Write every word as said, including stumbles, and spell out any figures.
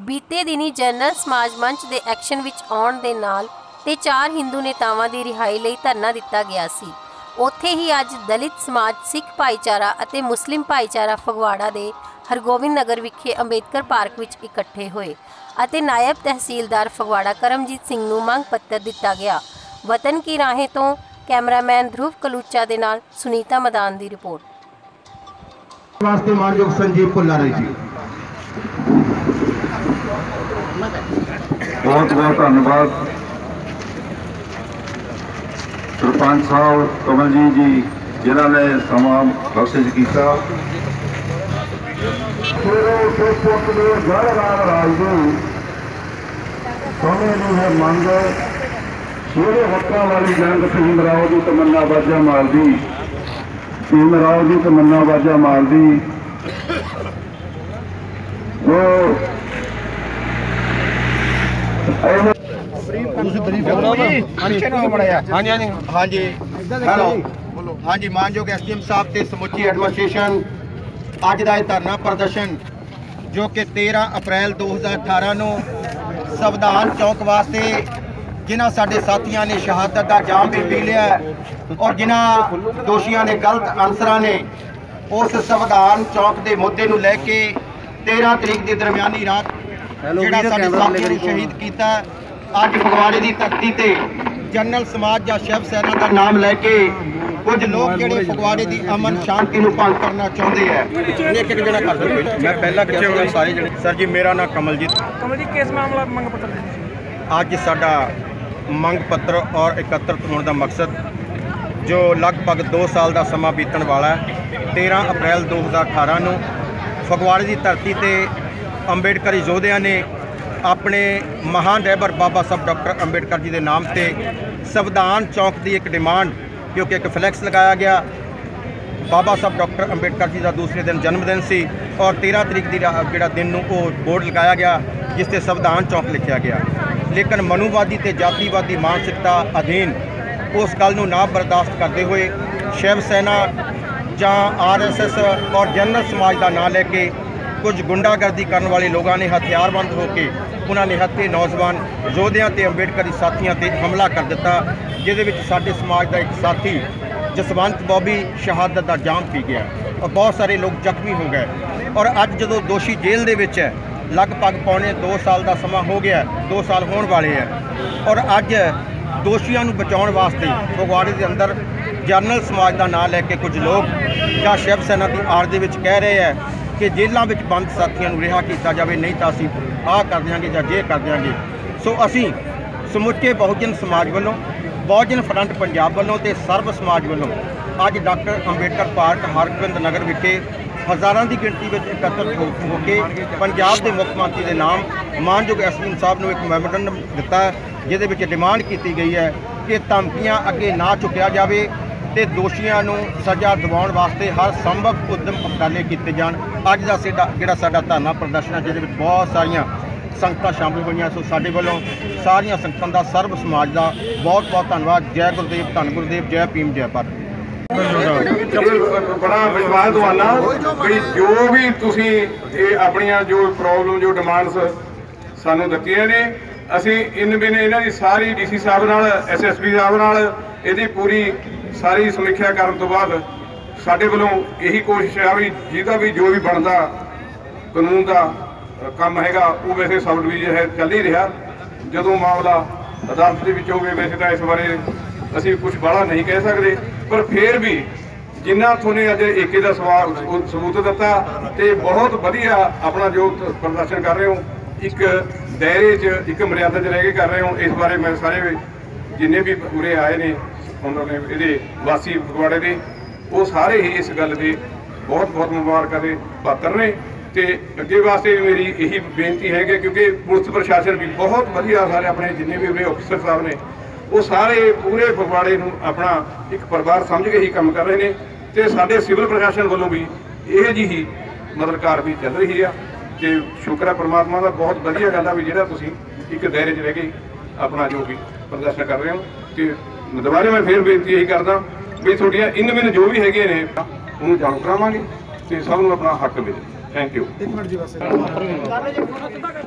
बीते दिनी जनरल समाज मंच के एक्शन विच आउण दे नाल ते चार हिंदू नेतावां की रिहाई लई धरना दिता गया सी। उत्थे ही अज दलित समाज, सिख भाईचारा अते मुस्लिम भाईचारा फगवाड़ा दे हरगोबिंद नगर विखे अंबेडकर पार्क विच इकट्ठे होए अते नायब तहसीलदार फगवाड़ा करमजीत सिंह नूं मंग पत्र दिता गया। वतन की राहें तो कैमरामैन ध्रुव कलूचा दे नाल सुनीता मदान की रिपोर्ट। वास्ते मानयोग संजीव पुलारी जी बहुत बहुत धन्यवाद। सरपंच साहब कमलजीत जी जिन्होंने समा बख्शिश किया। मंग शेरे वक्ता वाली जंग भीम राव की तमन्ना बाजा मार दी, भीम राव की तमन्ना बाजा मार दी। वो हाँ जी हेलो हाँ जी मानयोग एस डी एम साहब ते समुची एडमिनिस्ट्रेशन अज का धरना प्रदर्शन जो कि तेरह अप्रैल दो हज़ार अठारह नूं संविधान चौक वास्ते जिन्हां साडे साथियों ने शहादत का जाम भी पी लिया और जिन्हां दोषियों ने गलत आंसरां ने उस संविधान चौक के मुद्दे नूं लैके तेरह तरीक की दरमियानी रात जिहड़ा साडे साथियों ने शहीद किया। अज फगवाड़े की धरती ते जनरल समाज या शिव सेना का नाम लैके कुछ लोग जिहड़े फगवाड़े की अमन शांति नूं भंग करना चाहते हैं। एक एक जना कर दो। मैं पहला किया सारे जने सर जी मेरा नाम कमलजीत कमलजीत किस मामला मंग पत्र अज साडा मंग पत्र और एकत्रित होने का मकसद जो लगभग दो साल का समा बीतण वाला है। तेरह अप्रैल दो हज़ार अठारह नूं फगवाड़े की धरती ते अंबेडकर योद्धियां ने अपने महान रहबर बाबा साहब डॉक्टर अंबेडकर जी के नाम से संविधान चौक की एक डिमांड क्योंकि एक फ्लैक्स लगाया गया। बाबा साहब डॉक्टर अंबेडकर जी का दूसरे दिन जन्मदिन सी और तेरह तरीक की जोड़ा दिन वो बोर्ड लगाया गया जिससे संविधान चौक लिखा गया। लेकिन मनुवादी ते जातिवादी मानसिकता अधीन उस गल नूं ना बर्दाश्त करते हुए शिव सेना जां आर एस एस और जनरल समाज का नाम लैके कुछ गुंडागर्दी करने वाले लोगों ने हथियारबंद होकर उन्होंने निहत्थे नौजवान योद्धियां ते अंबेडकरी साथियों ते हमला कर दिता जिहदे विच साडे समाज का एक साथी जसवंत बॉबी शहादत का जाम पी गया और बहुत सारे लोग जख्मी हो गए। और अज जदों दोषी जेल दे विच है लगभग पौने दो साल का समा हो गया, दो साल होने वाले हैं और अज दोषियों को बचाने वास्ते फगवाड़े के अंदर जनरल समाज का नाम लैके कुछ लोग या शिव सेना की आड़ दे विच कह रहे हैं कि जेलों में बंद साथियों को रिहा किया जाए, नहीं तो असीं आ कर देंगे या जे कर देंगे। सो असीं समुचे बहुजन समाज वालों, बहुजन फ्रंट पंजाब वालों ते सर्व समाज वालों अज डॉक्टर अंबेडकर पार्क हरगोबिंद नगर विखे हज़ारों की गिणती में एकत्रित होकर पंजाब के मुख्य मंत्री के नाम मानयोग एस डी एम साहब ने एक मैमोरेंडम दिता जिहदे डिमांड की गई है कि धमकियां अगे ना चुकिया जाए ते दोषियों को सज़ा दिवाउण वास्ते हर संभव उद्यम उपराले किए जाण। अज का साडा जिहड़ा साडा धरना प्रदर्शन है जिहदे विच बहुत सारिया संगतां शामिल होईयां। सो साडे वल्लों सारिया संगतां दा सर्व समाज का बहुत बहुत धन्नवाद। जय गुरुदेव, धन गुरुदेव, जय भीम, जय भारत। बड़ा विश्वास दवाना कि जो भी तुसी अपनियां जो प्रॉब्लम जो डिमांड्स सानू दित्तियां ने असीं इन बिन इन्हां दी सारी डी सी साहब नाल एस एस पी साहब नाल इहदी पूरी सारी समीक्षा करने तो बाद साडे वल्लों यही कोशिश है भी जिहदा भी जो भी बनता कानून का काम हैगा वो वैसे सब डिवीजन है चल ही रहा। जदों मामला अदालत के विच होवे वैसे तो इस बारे असीं कुछ बड़ा नहीं कह सकते पर फिर भी जिन्ना थोने अज एके का सवाल सबूत दिता तो बहुत वधिया अपना जो प्रदर्शन कर रहे हो एक दायरे च एक मर्यादा च रह के कर रहे हो। इस बारे मैं सारे जिन्ने भी पूरे आए ने उन्होंने ये वासी फगवाड़े के वो सारे ही इस गल के बहुत बहुत मुबारक के पात्र ने तो अगे वास्ते मेरी यही बेनती है कि क्योंकि पुलिस प्रशासन भी बहुत वधिया सारे अपने जिन्ने भी अफसर साहब ने वो सारे पूरे फगवाड़े नूं अपना एक परिवार समझ के ही काम कर रहे हैं तो साडे सिविल प्रशासन वालों भी यह जी ही मतलब कार्रवाई चल रही है। तो शुक्र है परमात्मा का बहुत वधिया गल है भी जिहड़ा तुसीं एक दायरे च रह के अपना जो भी प्रदर्शन कर रहे हो। तो दोबारा मैं फिर बेनती यही करदा भी थोड़ियां इन मिन जो भी हैगे ने उन्होंने जाणू करावांगे तो सब नूं अपना हक मिले। Thank you.